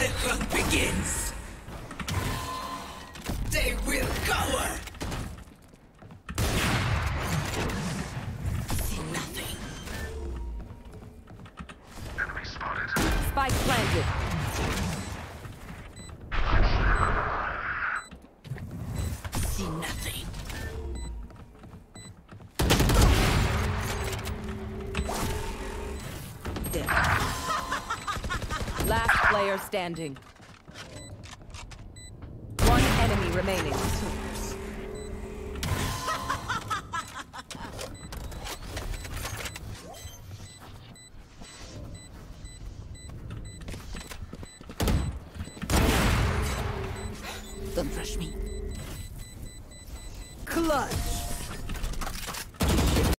The hunt begins. They will cower. See nothing. Enemy spotted. Spike planted. See nothing. Dead. Last player standing. One enemy remaining.